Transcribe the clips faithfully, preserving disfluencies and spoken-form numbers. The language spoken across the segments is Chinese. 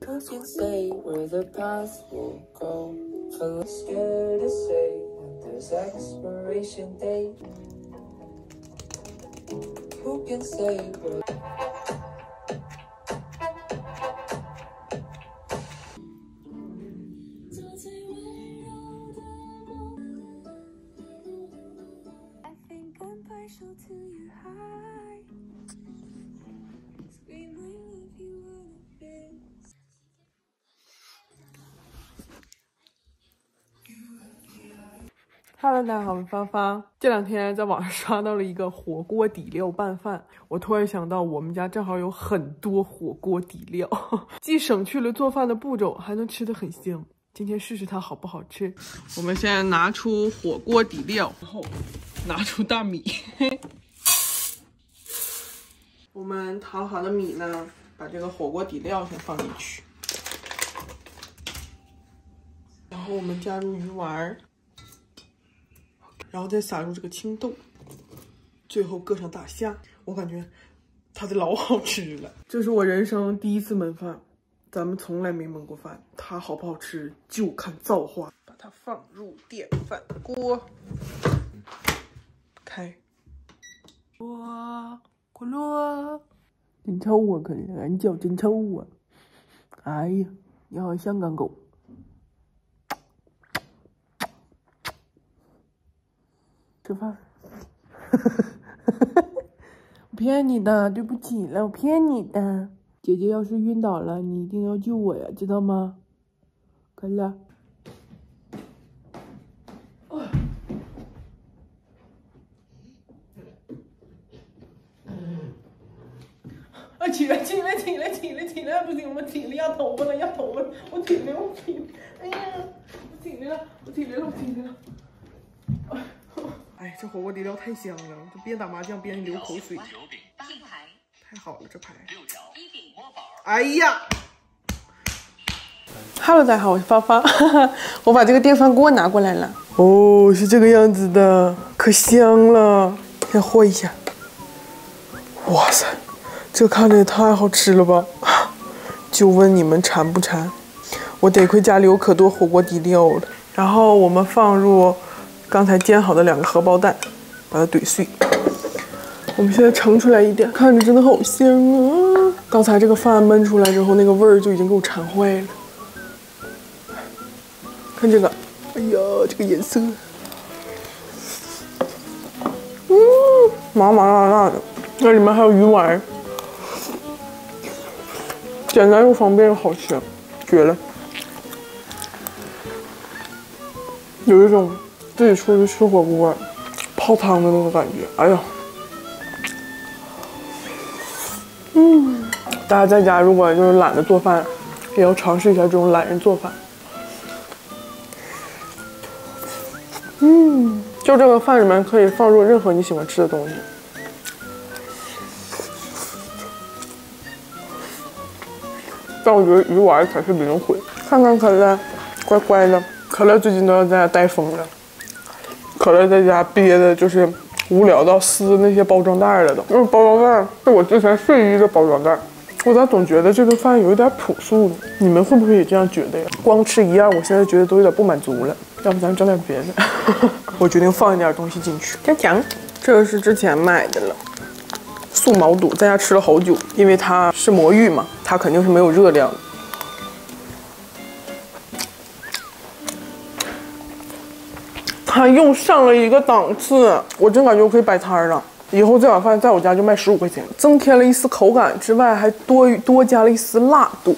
Who can say where the path will go? Feeling scared to say that there's expiration date. Who can say where? I think I'm partial to your heart. Scream I love you on a bit. Hello， 大家好，我是芳芳。这两天在网上刷到了一个火锅底料拌饭，我突然想到我们家正好有很多火锅底料，既省去了做饭的步骤，还能吃得很香。今天试试它好不好吃。我们先拿出火锅底料，然后拿出大米。我们淘好的米呢，把这个火锅底料先放进去，然后我们加入鱼丸。然后再撒入这个青豆，最后搁上大虾，我感觉它得老好吃了。这是我人生第一次焖饭，咱们从来没焖过饭，它好不好吃就看造化。把它放入电饭锅，开，哇，咕噜，真臭啊！可是俺脚真臭啊！哎呀，你好像香港狗。吃饭，我骗你的，对不起了，我骗你的。姐姐要是晕倒了，你一定要救我呀，知道吗？快了。啊！起来，起来，起来，起来，起来！不行，我起来，压头发了，压头发了，我起来，我起来！哎呀，我起来了，我起来了，我起来了。哎，这火锅底料太香了，这边打麻将边流口水。太好了，这牌。哎呀 ！Hello， 大家好，我是芳芳。我把这个电饭锅拿过来了。哦，是这个样子的，可香了。先和一下。哇塞，这看着也太好吃了吧！就问你们馋不馋？我得亏家里有可多火锅底料了。然后我们放入。刚才煎好的两个荷包蛋，把它怼碎。我们现在盛出来一点，看着真的好香啊！刚才这个饭焖出来之后，那个味儿就已经给我馋坏了。看这个，哎呀，这个颜色，嗯，麻麻辣辣的，那里面还有鱼丸，简单又方便又好吃，绝了！有一种。自己出去吃火锅泡汤的那个感觉，哎呀，嗯，大家在家如果就是懒得做饭，也要尝试一下这种懒人做法。嗯，就这个饭里面可以放入任何你喜欢吃的东西。但我觉得鱼丸才是灵魂。看看可乐，乖乖的，可乐最近都要在家带疯了。可乐在家憋的就是无聊到撕那些包装袋了都，因为包装袋是我之前睡衣的包装袋，我咋总觉得这顿饭有一点朴素呢？你们会不会也这样觉得呀？光吃一样，我现在觉得都有点不满足了，要不咱整点别的？我决定放一点东西进去。加酱，这个是之前买的了，素毛肚，在家吃了好久，因为它是魔芋嘛，它肯定是没有热量的。它又上了一个档次，我真感觉我可以摆摊了。以后这碗饭在我家就卖十五块钱，增添了一丝口感之外，还多多加了一丝辣度。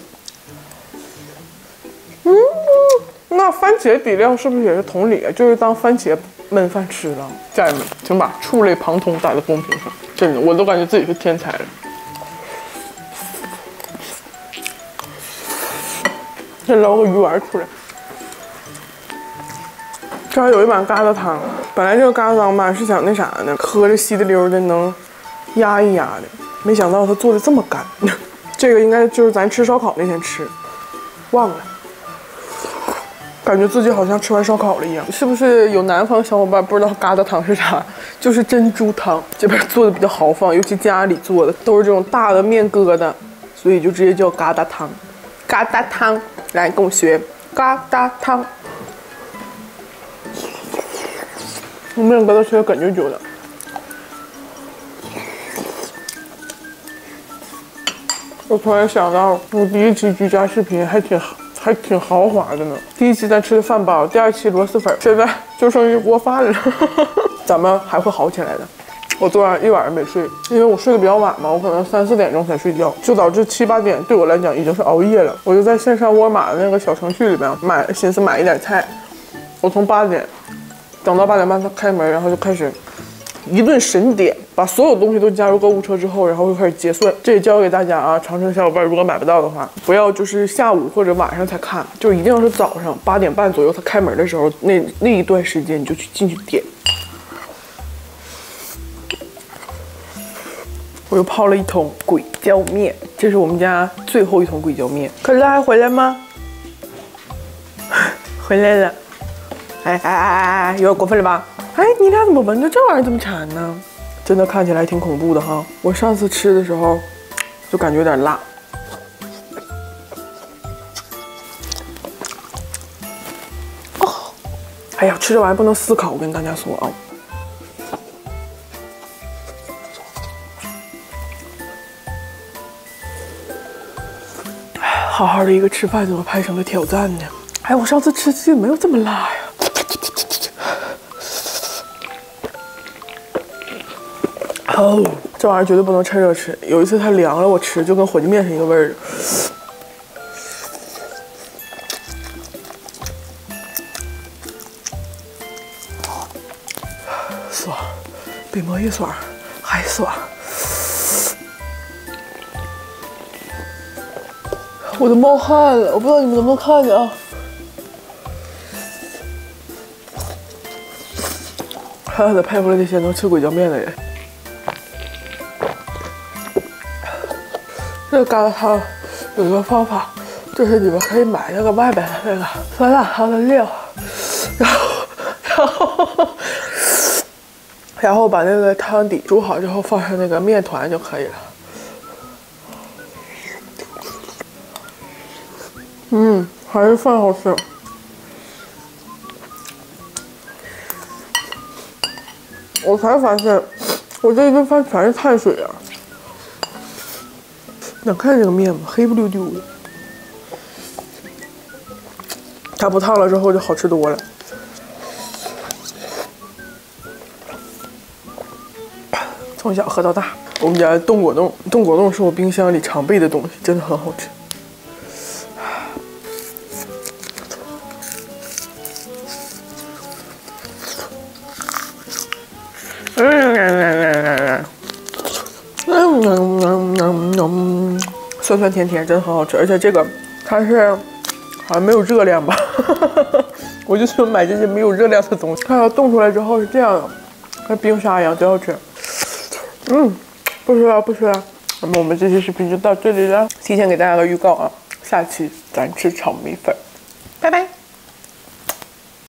嗯，那番茄底料是不是也是同理啊？就是当番茄焖饭吃了。家人们，请把触类旁通打在公屏上，真的，我都感觉自己是天才了。先捞个鱼丸出来。这还有一碗疙瘩汤，本来这个疙瘩汤吧是想那啥呢，喝着稀的溜的能压一压的，没想到它做的这么干。这个应该就是咱吃烧烤那天吃，忘了，感觉自己好像吃完烧烤了一样。是不是有南方小伙伴不知道疙瘩汤是啥？就是珍珠汤，这边做的比较豪放，尤其家里做的都是这种大的面疙瘩，所以就直接叫疙瘩汤。 疙瘩汤，来跟我学疙瘩汤。我面疙瘩吃的哏啾啾的。我突然想到，我第一期居家视频还挺还挺豪华的呢。第一期咱吃的饭包，第二期螺蛳粉，现在就剩一锅饭了。咱们还会好起来的。我昨晚一晚上没睡，因为我睡得比较晚嘛，我可能三四点钟才睡觉，就导致七八点对我来讲已经是熬夜了。我就在线上沃尔玛的那个小程序里面买，寻思买一点菜。我从八点等到八点半他开门，然后就开始一顿神点，把所有东西都加入购物车之后，然后就开始结算。这也教给大家啊，长城小伙伴如果买不到的话，不要就是下午或者晚上才看，就一定要是早上八点半左右他开门的时候，那那一段时间你就去进去点。我又泡了一桶鬼椒面，这是我们家最后一桶鬼椒面。可乐还回来吗？回来了。哎哎哎哎哎，有点过分了吧？哎，你俩怎么闻着这玩意儿这么馋呢？真的看起来挺恐怖的哈。我上次吃的时候就感觉有点辣。哦，哎呀，吃这玩意儿不能思考，我跟大家说啊。好好的一个吃饭怎么拍成了挑战呢？哎，我上次吃其实没有这么辣呀。哦，这玩意儿绝对不能趁热吃。有一次它凉了，我吃就跟火鸡面是一个味儿的。爽，比魔芋爽还爽。我都冒汗了，我不知道你们能不能看见啊。狠狠的佩服了那些能吃鬼椒面的人。这个疙瘩汤有一个方法，就是你们可以买那个外边的那个酸辣汤的料，然后然后然后把那个汤底煮好之后放上那个面团就可以了。嗯，还是饭好吃。我才发现，我这一顿饭全是碳水啊！能看这个面吗？黑不溜丢的。它不烫了之后就好吃多了。从小喝到大，我们家冻果冻，冻果冻是我冰箱里常备的东西，真的很好吃。嗯，酸酸甜甜，真的很好吃。而且这个它是好像没有热量吧？我就喜欢买这些没有热量的东西。看它冻出来之后是这样的，跟冰沙一样，真好吃。嗯，不吃了，不吃了。那么我们这期视频就到这里了。提前给大家个预告啊，下期咱吃炒米粉，拜拜。